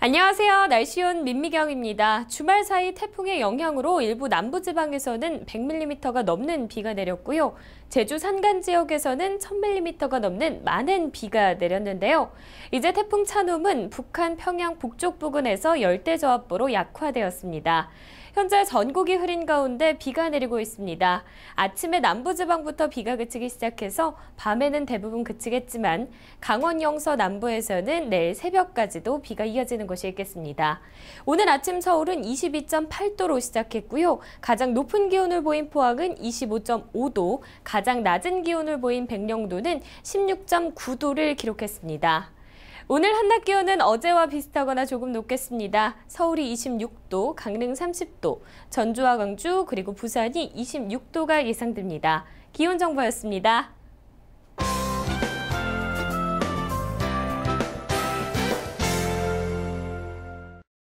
안녕하세요. 날씨온 민미경입니다. 주말 사이 태풍의 영향으로 일부 남부지방에서는 100mm가 넘는 비가 내렸고요. 제주 산간 지역에서는 1000mm가 넘는 많은 비가 내렸는데요. 이제 태풍 찬움은 북한 평양 북쪽 부근에서 열대저압부로 약화되었습니다. 현재 전국이 흐린 가운데 비가 내리고 있습니다. 아침에 남부지방부터 비가 그치기 시작해서 밤에는 대부분 그치겠지만 강원 영서 남부에서는 내일 새벽까지도 비가 이어지는 곳이 있겠습니다. 오늘 아침 서울은 22.8도로 시작했고요. 가장 높은 기온을 보인 포항은 25.5도, 가장 낮은 기온을 보인 백령도는 16.9도를 기록했습니다. 오늘 한낮 기온은 어제와 비슷하거나 조금 높겠습니다. 서울이 26도, 강릉 30도, 전주와 광주 그리고 부산이 26도가 예상됩니다. 기온 정보였습니다.